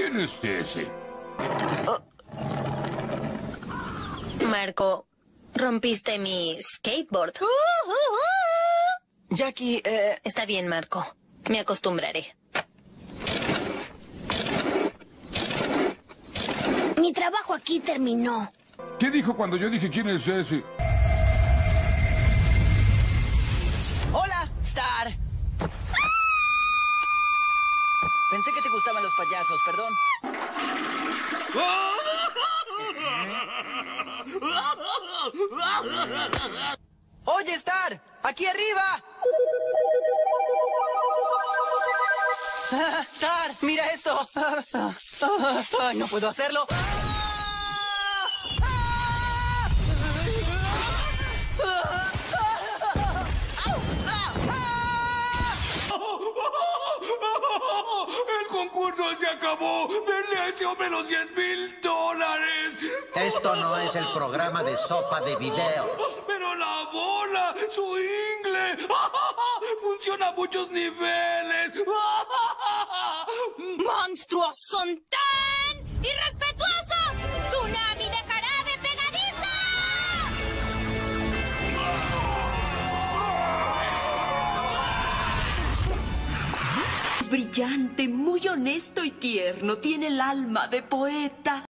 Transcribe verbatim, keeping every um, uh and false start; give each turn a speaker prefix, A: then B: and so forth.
A: ¿Quién es ese?
B: Marco, rompiste mi skateboard.
C: Uh, uh, uh.
D: Jackie, eh...
B: Está bien, Marco. Me acostumbraré.
C: Mi trabajo aquí terminó.
A: ¿Qué dijo cuando yo dije quién es ese?
D: ¡Hola, Star! Pensé que te gustaban los payasos, perdón. ¡Oye, Star! ¡Aquí arriba! Ah, ¡Star! ¡Mira esto! Ah, ah, ah, ah, ¡no puedo hacerlo!
A: ¡El concurso se acabó! ¡Denle a ese hombre los diez mil dólares!
E: Esto no es el programa de sopa de videos.
A: ¡Pero la bola! ¡Su ingle! ¡Funciona a muchos niveles!
C: ¡Monstruos son tan irrespetuosos! ¡Tsunami de jarabe pegadizo!
F: Es brillante, muy honesto y tierno. Tiene el alma de poeta.